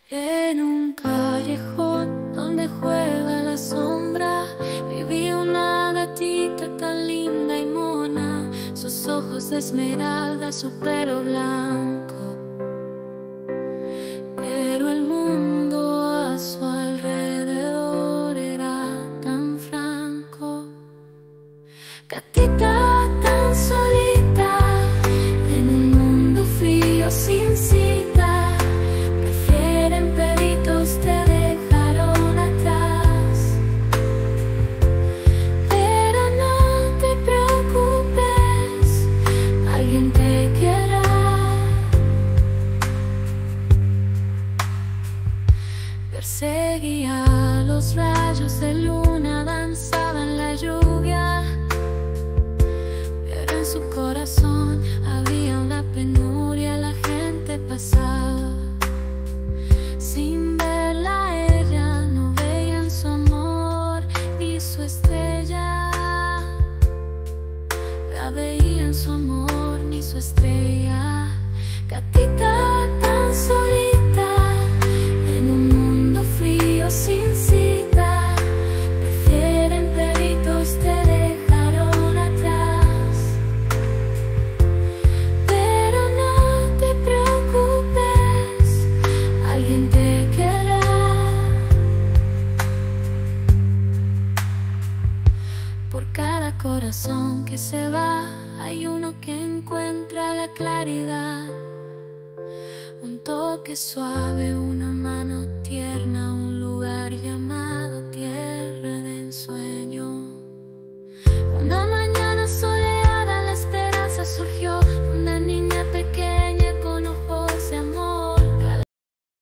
En un callejón donde juega la sombra, vivía una gatita tan linda y mona, sus ojos de esmeralda, su pelo blanco. Pero el mundo a su alrededor era tan franco. Gatita tan solita, en un mundo frío sin cita, prefieren peritos, te dejaron atrás. Pero no te preocupes, alguien te querrá. Perseguía los rayos de luna, danzaba en la lluvia, pero en su corazón había una penuria. La gente pasaba sin verla a ella, no veían su amor ni su estrella. La veían su amor ni su estrella. Gatita tan solita, en un mundo frío sin cita, prefieren peritos, te dejaron atrás. Pero no te preocupes, alguien te querrá. Por cada corazón que se va, hay uno que encuentra la claridad. Un toque suave, una mano tierna, un lugar llamado